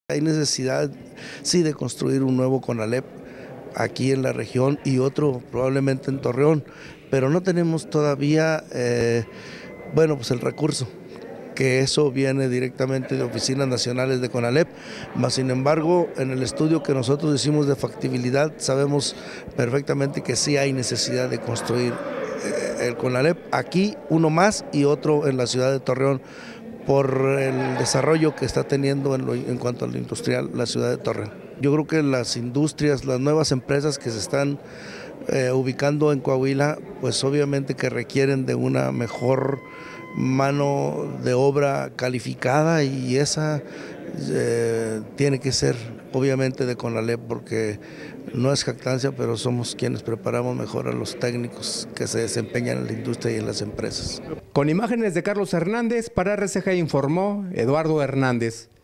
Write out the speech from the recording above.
Hay necesidad, sí, de construir un nuevo CONALEP aquí en la región y otro probablemente en Torreón, pero no tenemos todavía, pues el recurso, que eso viene directamente de oficinas nacionales de CONALEP, mas sin embargo en el estudio que nosotros hicimos de factibilidad sabemos perfectamente que sí hay necesidad de construir el CONALEP aquí, uno más y otro en la ciudad de Torreón, por el desarrollo que está teniendo en cuanto a lo industrial la ciudad de Torreón. Yo creo que las industrias, las nuevas empresas que se están ubicando en Coahuila, pues obviamente que requieren de una mejor mano de obra calificada y esa tiene que ser obviamente de CONALEP, porque no es jactancia, pero somos quienes preparamos mejor a los técnicos que se desempeñan en la industria y en las empresas. Con imágenes de Carlos Hernández, para RCG informó Eduardo Hernández.